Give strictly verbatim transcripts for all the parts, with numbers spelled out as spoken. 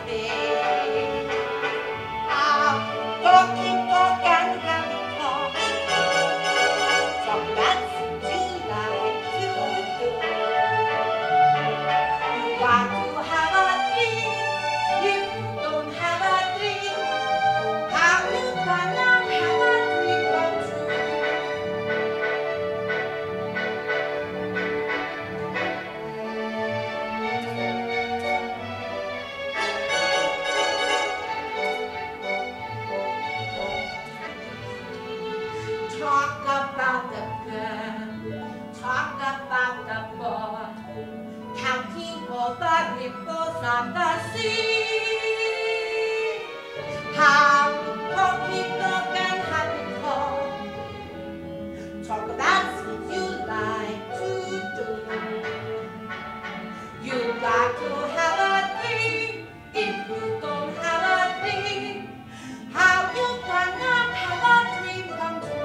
Talk about the girl, talk about the boy, counting all the ripples of the sea. How poor people can have it all. Talk about what you like to do. You got to have a dream. If you don't have a dream, how you gonna have a dream come true?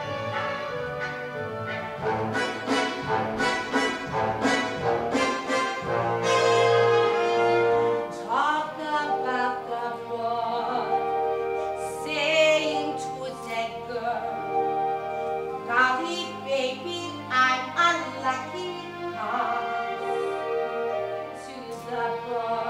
Talk about the boy saying to that girl, golly baby, I'm unlucky. To the boy